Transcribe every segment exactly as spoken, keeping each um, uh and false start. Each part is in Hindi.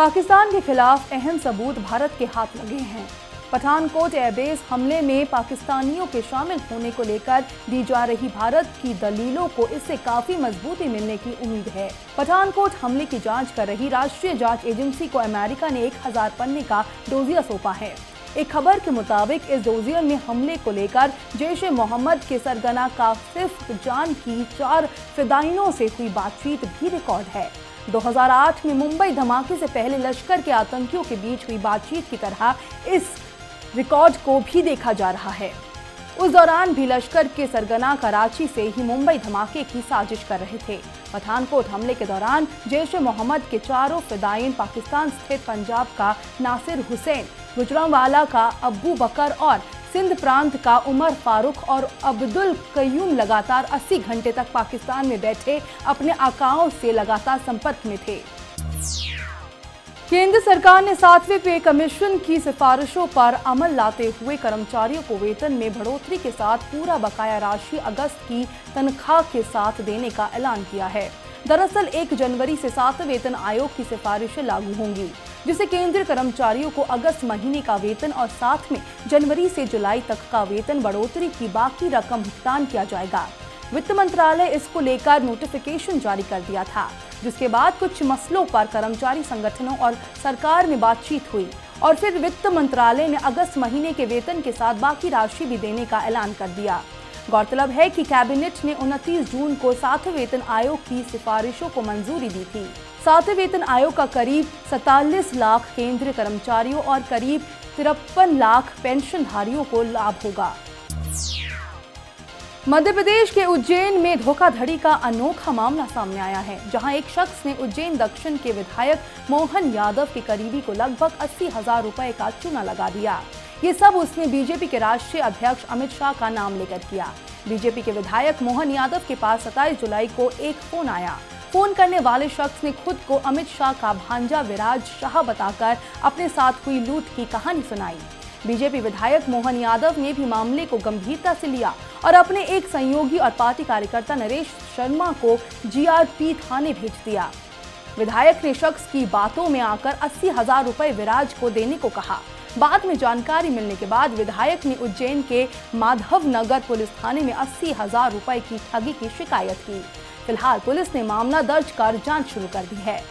पाकिस्तान के खिलाफ अहम सबूत भारत के हाथ लगे हैं। पठानकोट एयरबेस हमले में पाकिस्तानियों के शामिल होने को लेकर दी जा रही भारत की दलीलों को इससे काफी मजबूती मिलने की उम्मीद है। पठानकोट हमले की जांच कर रही राष्ट्रीय जांच एजेंसी को अमेरिका ने एक हजार पन्ने का डोजियर सौंपा है। एक खबर के मुताबिक इस डोजियर में हमले को लेकर जैश ए मोहम्मद के सरगना कासिफ जान की चार फिदाइनों से हुई बातचीत भी रिकॉर्ड है। दो हज़ार आठ में मुंबई धमाके से पहले लश्कर के आतंकियों के बीच हुई बातचीत की तरह इस रिकॉर्ड को भी देखा जा रहा है। उस दौरान भी लश्कर के सरगना कराची से ही मुंबई धमाके की साजिश कर रहे थे। पठानकोट हमले के दौरान जैश ए मोहम्मद के चारों फिदायीन पाकिस्तान स्थित पंजाब का नासिर हुसैन, गुजरांवाला का अब्बू बकर और सिंध प्रांत का उमर फारूक और अब्दुल कयूम लगातार अस्सी घंटे तक पाकिस्तान में बैठे अपने आकाओं से लगातार संपर्क में थे। केंद्र सरकार ने सातवें पे कमीशन की सिफारिशों पर अमल लाते हुए कर्मचारियों को वेतन में बढ़ोतरी के साथ पूरा बकाया राशि अगस्त की तनख्वाह के साथ देने का ऐलान किया है। दरअसल एक जनवरी से सातवें वेतन आयोग की सिफारिशें लागू होंगी, जिससे केंद्रीय कर्मचारियों को अगस्त महीने का वेतन और साथ में जनवरी से जुलाई तक का वेतन बढ़ोतरी की बाकी रकम भुगतान किया जाएगा। वित्त मंत्रालय इसको लेकर नोटिफिकेशन जारी कर दिया था, जिसके बाद कुछ मसलों पर कर्मचारी संगठनों और सरकार में बातचीत हुई और फिर वित्त मंत्रालय ने अगस्त महीने के वेतन के साथ बाकी राशि भी देने का ऐलान कर दिया। गौरतलब है कि कैबिनेट ने उनतीस जून को सातवें वेतन आयोग की सिफारिशों को मंजूरी दी थी। सातवें वेतन आयोग का करीब सैंतालीस लाख केंद्रीय कर्मचारियों और करीब तिरपन लाख पेंशनधारियों को लाभ होगा। मध्य प्रदेश के उज्जैन में धोखाधड़ी का अनोखा मामला सामने आया है, जहां एक शख्स ने उज्जैन दक्षिण के विधायक मोहन यादव के करीबी को लगभग अस्सी हजार रुपए का चूना लगा दिया। ये सब उसने बीजेपी के राष्ट्रीय अध्यक्ष अमित शाह का नाम लेकर किया। बीजेपी के विधायक मोहन यादव के पास सत्ताईस जुलाई को एक फोन आया। फोन करने वाले शख्स ने खुद को अमित शाह का भांजा विराज शाह बताकर अपने साथ हुई लूट की कहानी सुनाई। बीजेपी विधायक मोहन यादव ने भी मामले को गंभीरता से लिया और अपने एक सहयोगी और पार्टी कार्यकर्ता नरेश शर्मा को जीआरपी थाने भेज दिया। विधायक ने शख्स की बातों में आकर अस्सी हजार रुपए विराज को देने को कहा। बाद में जानकारी मिलने के बाद विधायक ने उज्जैन के माधव नगर पुलिस थाने में अस्सी हजार रुपए की ठगी की शिकायत की। फिलहाल पुलिस ने मामला दर्ज कर जांच शुरू कर दी है।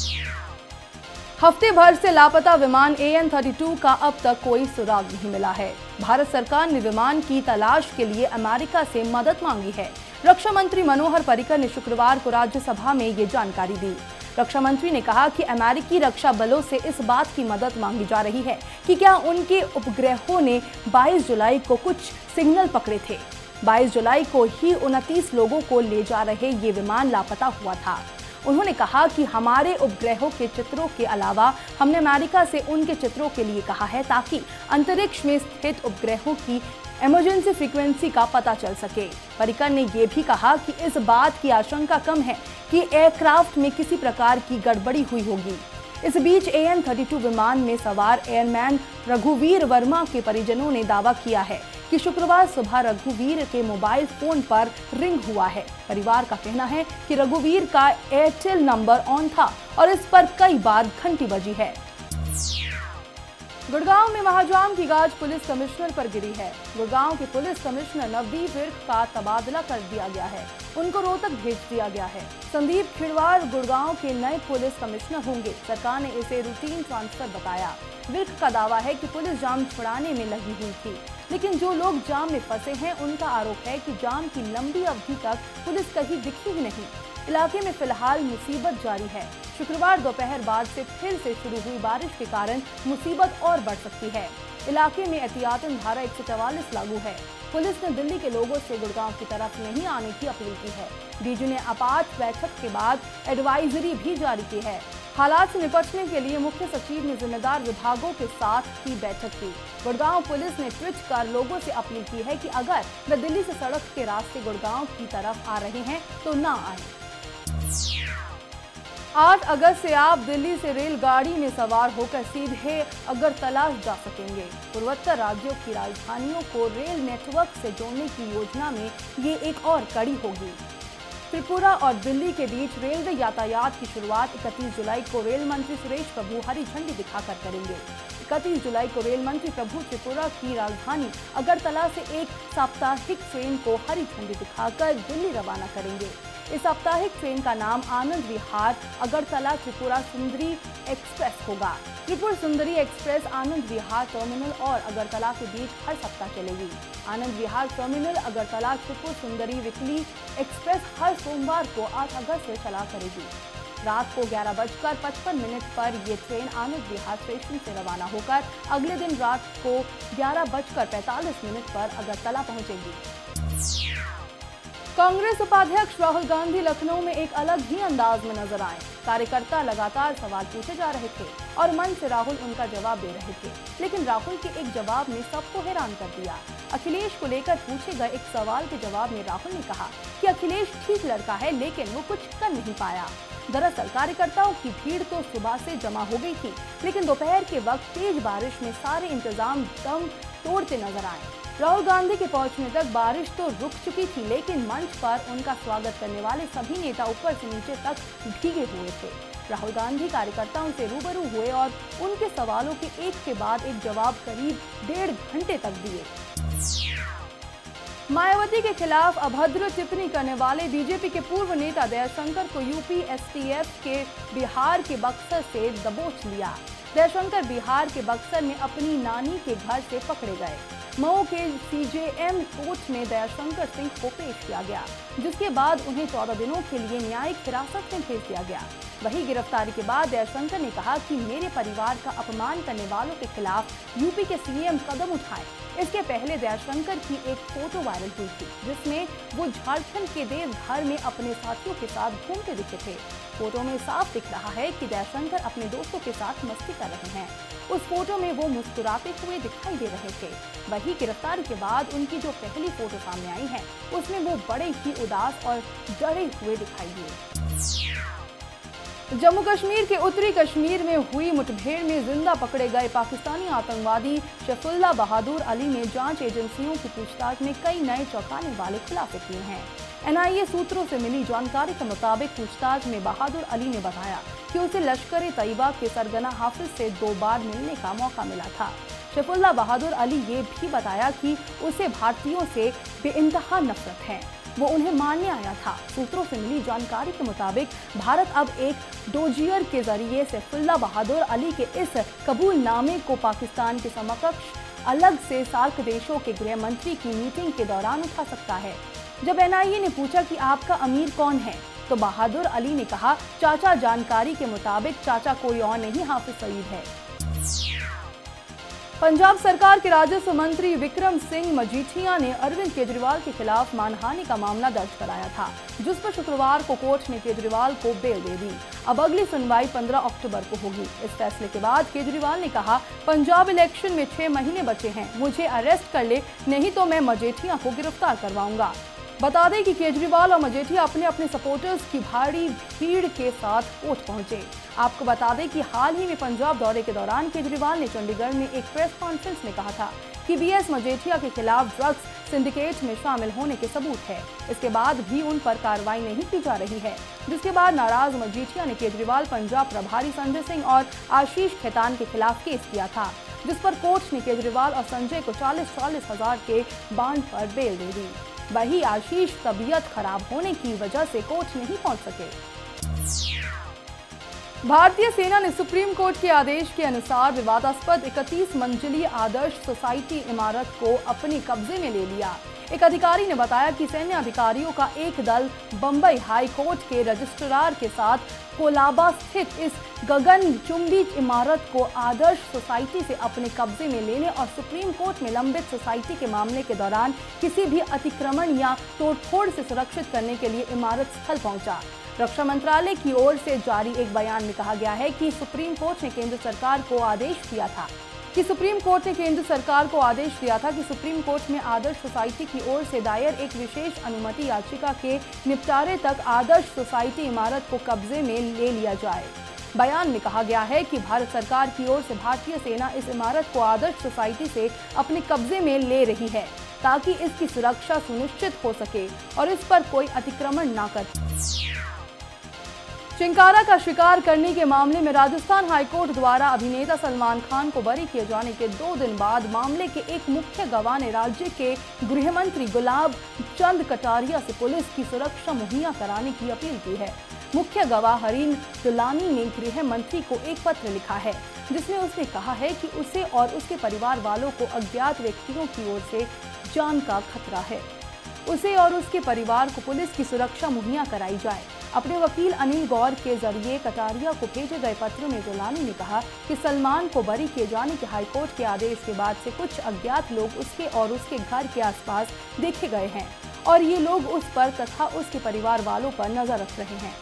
हफ्ते भर से लापता विमान ए एन थर्टी टू का अब तक कोई सुराग नहीं मिला है। भारत सरकार ने विमान की तलाश के लिए अमेरिका से मदद मांगी है। रक्षा मंत्री मनोहर पर्रिकर ने शुक्रवार को राज्यसभा में ये जानकारी दी। रक्षा मंत्री ने कहा कि अमेरिकी रक्षा बलों से इस बात की मदद मांगी जा रही है कि क्या उनके उपग्रहों ने बाईस जुलाई को कुछ सिग्नल पकड़े थे। बाईस जुलाई को ही उनतीस लोगों को ले जा रहे ये विमान लापता हुआ था। उन्होंने कहा कि हमारे उपग्रहों के चित्रों के अलावा हमने अमेरिका से उनके चित्रों के लिए कहा है, ताकि अंतरिक्ष में स्थित उपग्रहों की इमरजेंसी फ्रीक्वेंसी का पता चल सके। पर्रिकर ने यह भी कहा कि इस बात की आशंका कम है कि एयरक्राफ्ट में किसी प्रकार की गड़बड़ी हुई होगी। इस बीच ए एन थर्टी टू विमान में सवार एयरमैन रघुवीर वर्मा के परिजनों ने दावा किया है कि शुक्रवार सुबह रघुवीर के मोबाइल फोन पर रिंग हुआ है। परिवार का कहना है कि रघुवीर का एयरटेल नंबर ऑन था और इस पर कई बार घंटी बजी है। गुड़गांव में महाजाम की गाज पुलिस कमिश्नर पर गिरी है। गुड़गांव के पुलिस कमिश्नर नवदीप विर्क का तबादला कर दिया गया है। उनको रोहतक भेज दिया गया है। संदीप खिड़वार गुड़गांव के नए पुलिस कमिश्नर होंगे। सरकार ने इसे रूटीन ट्रांसफर बताया। विर्क का दावा है कि पुलिस जाम छुड़ाने में लगी हुई थी, लेकिन जो लोग जाम में फंसे हैं उनका आरोप है कि जाम की लंबी अवधि तक पुलिस कहीं दिखी ही नहीं। इलाके में फिलहाल मुसीबत जारी है। शुक्रवार दोपहर बाद से फिर से शुरू हुई बारिश के कारण मुसीबत और बढ़ सकती है। इलाके में एहतियातन धारा एक सौ चवालीस लागू है। पुलिस ने दिल्ली के लोगों से गुड़गांव की तरफ नहीं आने की अपील की है। डीजी ने आपात बैठक के बाद एडवाइजरी भी जारी की है। हालात से निपटने के लिए मुख्य सचिव ने जिम्मेदार विभागों के साथ की बैठक की। गुड़गांव पुलिस ने ट्वीट कर लोगों से अपील की है कि अगर वे दिल्ली से सड़क के रास्ते गुड़गांव की तरफ आ रहे हैं तो ना आए। आठ अगस्त से आप दिल्ली से रेलगाड़ी में सवार होकर सीधे अगरतला जा सकेंगे। पूर्वोत्तर राज्यों की राजधानियों को रेल नेटवर्क से जोड़ने की योजना में ये एक और कड़ी होगी। त्रिपुरा और दिल्ली के बीच रेलवे यातायात की शुरुआत इकतीस जुलाई को रेल मंत्री सुरेश प्रभु हरी झंडी दिखाकर करेंगे। इकतीस जुलाई को रेल मंत्री प्रभु त्रिपुरा की राजधानी अगरतला से एक साप्ताहिक ट्रेन को हरी झंडी दिखाकर दिल्ली रवाना करेंगे। इस साप्ताहिक ट्रेन का नाम आनंद विहार अगरतला त्रिपुरा सुंदरी एक्सप्रेस होगा। त्रिपुरा सुंदरी एक्सप्रेस आनंद विहार टर्मिनल और अगरतला के बीच हर सप्ताह चलेगी। Anand Vihar terminal Agartala Tripura Sundari weekly express her सोमवार को आठ अगस्त से चला करेगी। रात को ग्यारह बजकर पचपन मिनट पर ये ट्रेन आनंद विहार स्टेशन से रवाना होकर अगले दिन रात को ग्यारह बजकर पैंतालीस मिनट पर अगरतला पहुंचेगी। कांग्रेस उपाध्यक्ष राहुल गांधी लखनऊ में एक अलग ही अंदाज में नजर आए। कार्यकर्ता लगातार सवाल पूछे जा रहे थे और मंच से राहुल उनका जवाब दे रहे थे, लेकिन राहुल के एक जवाब ने सबको हैरान कर दिया। अखिलेश को लेकर पूछे गए एक सवाल के जवाब में राहुल ने कहा कि अखिलेश ठीक लड़का है, लेकिन वो कुछ कर नहीं पाया। दरअसल कार्यकर्ताओं की भीड़ तो सुबह से जमा हो गई थी, लेकिन दोपहर के वक्त तेज बारिश में सारे इंतजाम दम तोड़ते नजर आए। राहुल गांधी के पहुंचने तक बारिश तो रुक चुकी थी, लेकिन मंच पर उनका स्वागत करने वाले सभी नेता ऊपर से नीचे तक भीगे हुए थे। राहुल गांधी कार्यकर्ताओं से रूबरू हुए और उनके सवालों के एक के बाद एक जवाब करीब डेढ़ घंटे तक दिए। मायावती के खिलाफ अभद्र टिप्पणी करने वाले बीजेपी के पूर्व नेता दयाशंकर को यूपी एसटीएफ के बिहार के बक्सर से दबोच लिया। दयाशंकर बिहार के बक्सर में अपनी नानी के घर से पकड़े गए। मऊ के सीजेएम कोर्ट में दयाशंकर सिंह को पेश किया गया, जिसके बाद उन्हें चौदह दिनों के लिए न्यायिक हिरासत में भेज दिया गया। वही गिरफ्तारी के बाद दयाशंकर ने कहा कि मेरे परिवार का अपमान करने वालों के खिलाफ यूपी के सीएम कदम उठाएं। इसके पहले दयाशंकर की एक फोटो वायरल हुई थी, जिसमें वो झारखंड के देवघर में अपने साथियों के साथ घूमते दिखे थे। फोटो में साफ दिख रहा है कि दयाशंकर अपने दोस्तों के साथ मस्ती कर रहे हैं। उस फोटो में वो मुस्कुराते हुए दिखाई दे रहे थे। वही गिरफ्तारी के बाद उनकी जो पहली फोटो सामने आई है, उसमें वो बड़े ही उदास और डरे हुए दिखाई दिए। जम्मू कश्मीर के उत्तरी कश्मीर में हुई मुठभेड़ में जिंदा पकड़े गए पाकिस्तानी आतंकवादी शफुल्ला बहादुर अली ने जांच एजेंसियों की पूछताछ में कई नए चौंकाने वाले खुलासे किए हैं। एनआईए सूत्रों से मिली जानकारी के मुताबिक पूछताछ में बहादुर अली ने बताया कि उसे लश्कर ए तैयबा के सरगना हाफिज से दो बार मिलने का मौका मिला था। शफुल्ला बहादुर अली ये भी बताया कि उसे भारतीयों से बेइंतहा नफरत है, वो उन्हें मारने आया था। सूत्रों से मिली जानकारी के मुताबिक भारत अब एक डोजियर के जरिए सैफुल्ला बहादुर अली के इस कबूलनामे को पाकिस्तान के समकक्ष अलग से सार्क देशों के गृह मंत्री की मीटिंग के दौरान उठा सकता है। जब एनआईए ने पूछा कि आपका अमीर कौन है, तो बहादुर अली ने कहा, चाचा जानकारी के मुताबिक चाचा कोई और नहीं, हाफिज सईद है। पंजाब सरकार के राजस्व मंत्री विक्रम सिंह मजीठिया ने अरविंद केजरीवाल के खिलाफ मानहानि का मामला दर्ज कराया था, जिस पर शुक्रवार को कोर्ट ने केजरीवाल को बेल दे दी। अब अगली सुनवाई पंद्रह अक्टूबर को होगी। इस फैसले के बाद केजरीवाल ने कहा, पंजाब इलेक्शन में छह महीने बचे हैं, मुझे अरेस्ट कर ले, नहीं तो मैं मजीठिया को गिरफ्तार करवाऊंगा। बता दें कि केजरीवाल और मजीठिया अपने अपने सपोर्टर्स की भारी भीड़ के साथ कोर्ट पहुंचे। आपको बता दें कि हाल ही में पंजाब दौरे के दौरान केजरीवाल ने चंडीगढ़ में एक प्रेस कॉन्फ्रेंस में कहा था कि बीएस मजीठिया के खिलाफ ड्रग्स सिंडिकेट में शामिल होने के सबूत है। इसके बाद भी उन पर कार्रवाई नहीं की जा रही है, जिसके बाद नाराज मजीठिया ने केजरीवाल, पंजाब प्रभारी संजय सिंह और आशीष खेतान के खिलाफ केस किया था, जिस पर कोर्ट ने केजरीवाल और संजय को चालीस चालीस हजार के बांड पर बेल दे दी। वही आशीष तबीयत खराब होने की वजह से कोर्ट नहीं पहुंच सके। भारतीय सेना ने सुप्रीम कोर्ट के आदेश के अनुसार विवादास्पद इकतीस मंजिली आदर्श सोसाइटी इमारत को अपने कब्जे में ले लिया। एक अधिकारी ने बताया कि सैन्य अधिकारियों का एक दल बंबई हाई कोर्ट के रजिस्ट्रार के साथ कोलाबा स्थित इस गगनचुंबी इमारत को आदर्श सोसाइटी से अपने कब्जे में लेने और सुप्रीम कोर्ट में लंबित सोसाइटी के मामले के दौरान किसी भी अतिक्रमण या तोड़फोड़ से सुरक्षित करने के लिए इमारत स्थल पहुंचा। रक्षा मंत्रालय की ओर से जारी एक बयान में कहा गया है कि सुप्रीम कोर्ट ने केंद्र सरकार को आदेश दिया था कि सुप्रीम कोर्ट ने केंद्र सरकार को आदेश दिया था कि सुप्रीम कोर्ट में आदर्श सोसाइटी की ओर से दायर एक विशेष अनुमति याचिका के निपटारे तक आदर्श सोसाइटी इमारत को कब्जे में ले लिया जाए। बयान में कहा गया है कि भारत सरकार की ओर से भारतीय सेना इस इमारत को आदर्श सोसाइटी से अपने कब्जे में ले रही है। ताकि इसकी सुरक्षा सुनिश्चित हो सके और इस पर कोई अतिक्रमण न कर। चिंकारा का शिकार करने के मामले में राजस्थान हाईकोर्ट द्वारा अभिनेता सलमान खान को बरी किए जाने के दो दिन बाद मामले के एक मुख्य गवाह ने राज्य के गृह मंत्री गुलाब चंद कटारिया से पुलिस की सुरक्षा मुहैया कराने की अपील की है। मुख्य गवाह हरीन तुलानी ने गृह मंत्री को एक पत्र लिखा है जिसमें उसने कहा है कि उसे और उसके परिवार वालों को अज्ञात व्यक्तियों की ओर से जान का खतरा है। उसे और उसके परिवार को पुलिस की सुरक्षा मुहैया कराई जाए। अपने वकील अनिल गौर के जरिए कटारिया को भेजे गए पत्र में तुलानी ने कहा कि सलमान को बरी किए जाने के हाईकोर्ट के आदेश के बाद से कुछ अज्ञात लोग उसके और उसके घर के आसपास देखे गए हैं और ये लोग उस पर तथा उसके परिवार वालों पर नजर रख रहे हैं।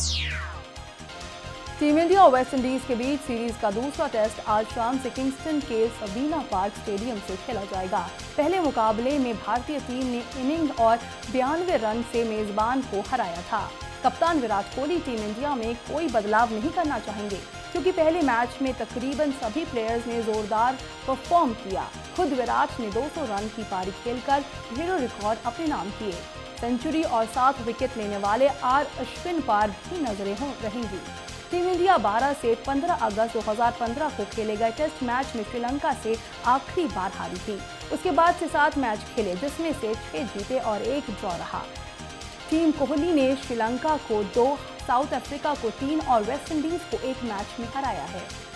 टीम इंडिया और वेस्ट इंडीज के बीच सीरीज का दूसरा टेस्ट आज शाम से किंगस्टन के सवीना पार्क स्टेडियम से खेला जाएगा। पहले मुकाबले में भारतीय टीम ने इनिंग और बयानवे रन से मेजबान को हराया था। कप्तान विराट कोहली टीम इंडिया में कोई बदलाव नहीं करना चाहेंगे क्योंकि पहले मैच में तकरीबन सभी प्लेयर्स ने जोरदार परफॉर्म किया। खुद विराट ने दो सौ रन की पारी खेलकर ढेरों रिकॉर्ड अपने नाम किए। सेंचुरी और सात विकेट लेने वाले आर अश्विन पर भी नजरें हो रहेंगी। टीम इंडिया बारह से पंद्रह अगस्त दो हज़ार पंद्रह को खेले गए टेस्ट मैच में श्रीलंका से आखिरी बार हारी थी। उसके बाद से सात मैच खेले जिसमें से छह जीते और एक ड्रॉ रहा। टीम कोहली ने श्रीलंका को दो, साउथ अफ्रीका को तीन और वेस्ट इंडीज को एक मैच में हराया है।